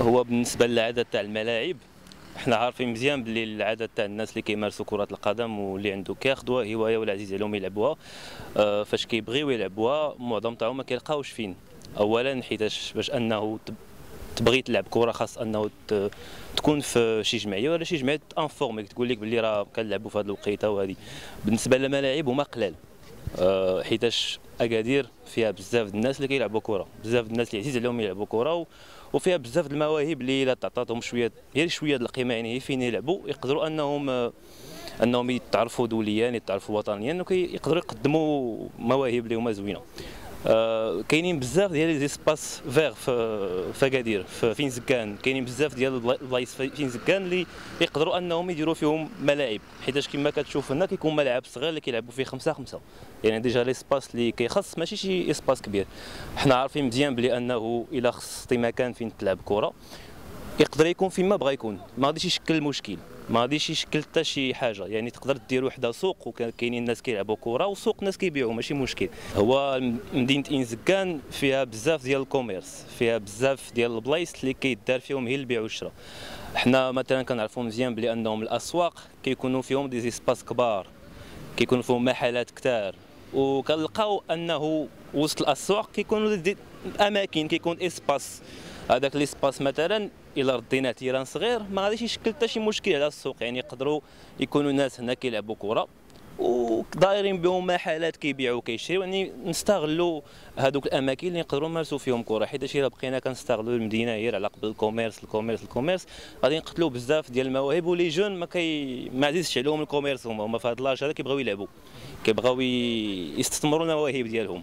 هو بالنسبه للعدد تاع الملاعب، حنا عارفين مزيان بلي العدد تاع الناس اللي كيمارسوا كرة القدم واللي عنده كياخذوها هواية ولا عزيز عليهم يلعبوها. فاش كيبغيو يلعبوها معظم تاعهم ما كيلقاوش فين. اولا حيتاش باش انه تبغي تلعب كرة خاص انه تكون في شي جمعية ولا شي جمعية انفورميك تقول لك بلي راه كنلعبوا في هذه الوقيته وهذه. بالنسبة للملاعب هما قلال، حيتاش اكادير فيها بزاف الناس اللي كيلعبوا كره، بزاف الناس اللي عزيز عليهم يلعبوا كره، وفيها بزاف المواهب اللي الا تعطاتهم شويه غير شويه القيمه، يعني هي فين يلعبوا يقدروا انهم يتعرفوا دوليا يتعرفوا وطنيا ويقدروا يقدموا مواهب اللي هما زوينه. كاينين بزاف ديال لي زيسباس فيغ في اكادير فين زكان، كاينين بزاف ديال البلايص فين زكان اللي يقدروا انهم يديروا فيهم ملاعب، حيتاش كما كتشوف هنا كيكون ملعب صغير اللي كيلعبوا فيه 5 يعني ديجا ليسباس اللي كيخص ماشي شي اسباس كبير. حنا عارفين مزيان بلي انه الا خصتي مكان فين تلعب كره يقدر يكون فيما بغا يكون، ما غاديش يشكل مشكل، ما غاديش يشكل حتى شي حاجه، يعني تقدر دير وحده سوق وكاينين الناس كيلعبوا كره وسوق ناس كيبيعوا ماشي مشكل. هو مدينه انزكان فيها بزاف ديال الكوميرس، فيها بزاف ديال البلايص اللي كيدار فيهم هي البيع والشراء. حنا مثلا كنعرفوا مزيان بلي انهم الاسواق كيكونوا فيهم دي زيسباس كبار، كيكونوا فيهم محلات كثار، وكنلقاو انه وسط الاسواق كيكونوا اماكن كيكون اسباس. هذاك ليسباس مثلا الا رديناه تيران صغير ما غاديش يشكل حتى شي مشكل على السوق، يعني يقدروا يكونوا ناس هنا كيلعبوا كره ودايرين بهم محلات كيبيعوا وكيشريو، يعني نستغلوا هذوك الاماكن اللي نقدروا نمارسوا فيهم كره. حيت الا بقينا كنستغلوا المدينه غير على قبل الكوميرس غادي نقتلوا بزاف ديال المواهب، ولي جون ما عزيزش عليهم الكوميرس، هما في هذا لاج هذا كيبغيو يلعبوا، كيبغيو يستثمروا المواهب ديالهم.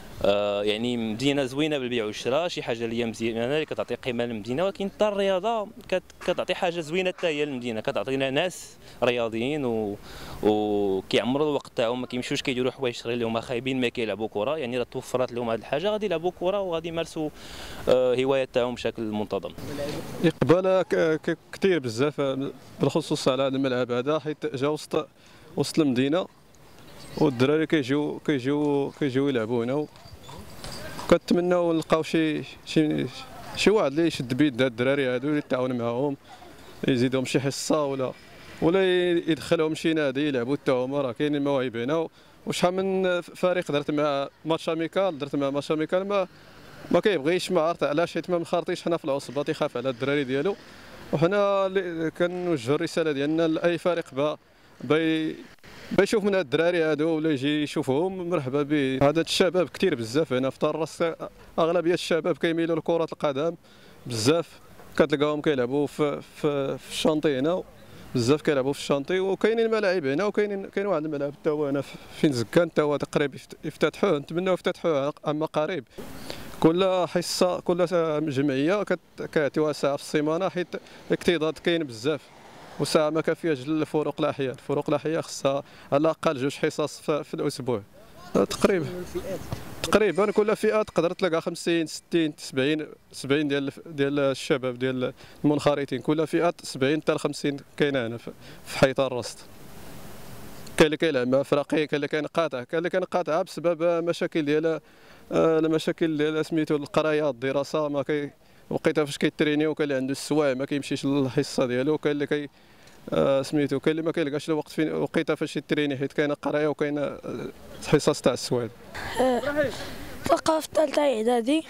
يعني مدينه زوينه بالبيع والشراء، شي حاجه اللي هي مزيانه اللي كتعطي قيمه للمدينه، ولكن حتى الرياضه كتعطي حاجه زوينه حتى هي للمدينه، كتعطينا ناس رياضيين وكيعمروا الوقت تاعهم، ما كيمشيوش كيديروا حوايج صغير اللي هما خايبين ما كيلعبوا كره، يعني الا توفرت لهم هذه الحاجه غادي يلعبوا كره وغادي يمارسوا هوايات تاعهم بشكل منتظم. اقبال كثير بزاف بالخصوص على هذا الملعب هذا، حيت جا وسط المدينه والدراري كيجيو يلعبوا هنا، وكنتمناو نلقاو شي واحد اللي يشد بيد هاد الدراري هادو اللي يتعاون معاهم، يزيدهم شي حصه ولا يدخلهم شي نادي يلعبوا حتى هما، راه كاينين المواهب هنا. وشحال من فريق درت مع ماتش اميكال ما كيبغيش، ما عرفت علاش، حيت ما مخارطيش حنا في العصبه، تيخاف على الدراري ديالو. وحنا كنوجهوا الرساله ديالنا لاي فريق بيشوف من هاد الدراري هادو ولا يجي يشوفهم مرحبا به. عدد الشباب كثير بزاف هنا في طراس، اغلبيه الشباب كيميلوا لكره القدم بزاف، كتلقاهم كيلعبوا في الشانطي هنا، بزاف كيلعبوا في الشانطي، وكاينين ملاعب هنا، كاين واحد الملعب حتى هو هنا فين زكان حتى هو قريب يفتتحوه، نتمناو يفتتحوه اما قريب. كل حصه كل جمعيه كيعطيوها ساعه في السيمانه، حيت الاكتظاظ كاين بزاف وساعه ما كافياش لفروق الاحياء خصها على الاقل 2 حصص في الاسبوع تقريبا. كل فئه تقدر تلقى 50 60 70 ديال الشباب ديال المنخرطين، كل فئه 70 حتى 50 كاينه هنا في حي الرصد. كاين اللي كيلعب مع فرقين، كاين اللي كينقاطع بسبب المشاكل ديال سميتو القرايه الدراسه، ما وقيته فاش كيترينيو، كاين اللي عنده السوايع ما كيمشيش للحصه ديالو، كاين اللي سميتو كاين اللي ما كيلقاش الوقت فين وقيته فاش يتريني، حيت كاينه قرايه وكاينه حصص تاع السوايع. تلقى في ثالثه اعدادي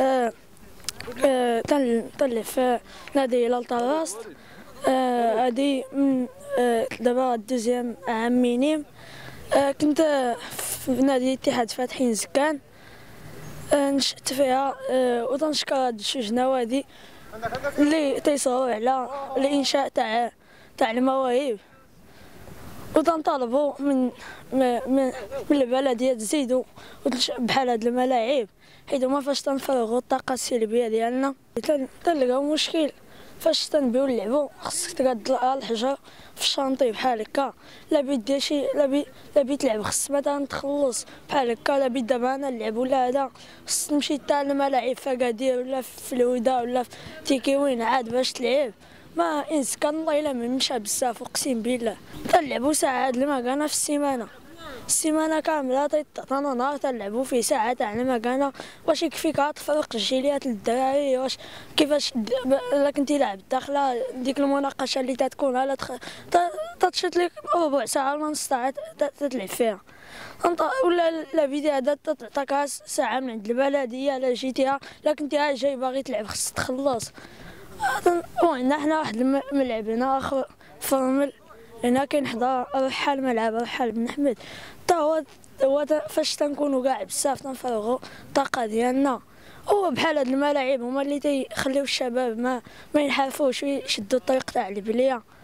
طلع في نادي لالطراس، هادي دابا دوزيام عام مينيم. كنت في نادي الاتحاد فاتحين زكان، نشأت فيها، وتنشكر هاد جوج نوادي اللي تيسهروا على الانشاء تاع المواهب، وتنطالبوا من البلديه تزيدوا بحال هاد الملاعب، حيت هما فاش تنفرغوا الطاقه السلبيه ديالنا تنلقاو مشكل. فاش تنبيو نلعبوا خصك تقاد الحجر في الشانطي بحال هكا، لا بيت دير شي لا بيت تلعب خص مثلا تخلص بحال هكا، لا بيت دابا انا نلعب ولا هذا خص تمشي حتى للملاعب في اكادير ولا في الهدى ولا في تيكيوين عاد باش تلعب. ما انسكان الله الا ما مشى بزاف، اقسم بالله تنلعبوا ساعه هاد المكانه في السيمانه، السيمانه كامله تعطينا نهار تنلعبوا فيه ساعه تاع المكانه. واش يكفيك تفرق الجيليات للدراري؟ واش كيفاش الا كنتي لاعب الداخله ديك المناقشه اللي تتكون على تشد لك ربع ساعه ولا نص ساعه تلعب فيها، ولا لا فيديو هذا تعطاك ساعه من عند البلديه لا جيتيها لا كنتي جاي باغي تلعب خصك تخلص. وعندنا حنا واحد الملعب هنا اخر فرمل هنا كاين حدا رحال ملعب رحال بن حمد، حتى هو فاش تنكونوا كاع بزاف تنفرغوا الطاقه ديالنا. هو بحال هاد الملاعب هما اللي تيخليو الشباب ما ينحرفوش ويشدوا الطريق تاع البليه.